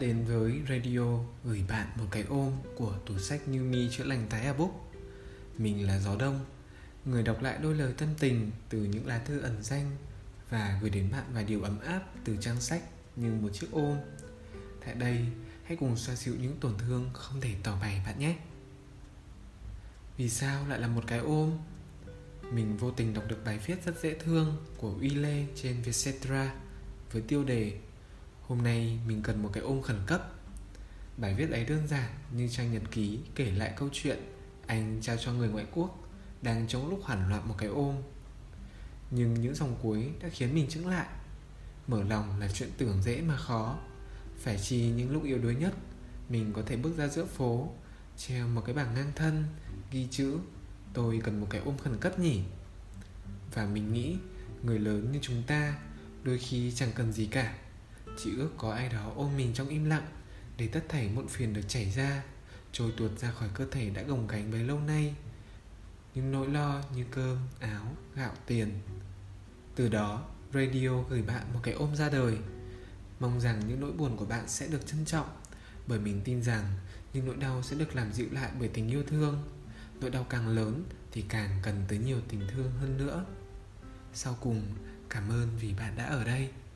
đến với radio gửi bạn một cái ôm của tủ sách Như Mi chữa lành tái Book. Mình là Gió Đông, người đọc lại đôi lời tâm tình từ những lá thư ẩn danh và gửi đến bạn vài điều ấm áp từ trang sách như một chiếc ôm. Tại đây, hãy cùng xoa dịu những tổn thương không thể tỏ bày bạn nhé. Vì sao lại là một cái ôm? Mình vô tình đọc được bài viết rất dễ thương của Uy Lê trên Vietcetera với tiêu đề "Hôm nay mình cần một cái ôm khẩn cấp". Bài viết ấy đơn giản như trang nhật ký kể lại câu chuyện anh trao cho người ngoại quốc đang trong lúc hoảng loạn một cái ôm. Nhưng những dòng cuối đã khiến mình chững lại. Mở lòng là chuyện tưởng dễ mà khó. Phải chi những lúc yếu đuối nhất, mình có thể bước ra giữa phố, treo một cái bảng ngang thân, ghi chữ "Tôi cần một cái ôm khẩn cấp nhỉ". Và mình nghĩ, người lớn như chúng ta đôi khi chẳng cần gì cả, chỉ ước có ai đó ôm mình trong im lặng, để tất thảy muộn phiền được chảy ra, trôi tuột ra khỏi cơ thể đã gồng gánh bấy lâu nay. Những nỗi lo như cơm, áo, gạo, tiền. Từ đó, radio gửi bạn một cái ôm ra đời. Mong rằng những nỗi buồn của bạn sẽ được trân trọng, bởi mình tin rằng những nỗi đau sẽ được làm dịu lại bởi tình yêu thương. Nỗi đau càng lớn thì càng cần tới nhiều tình thương hơn nữa. Sau cùng, cảm ơn vì bạn đã ở đây.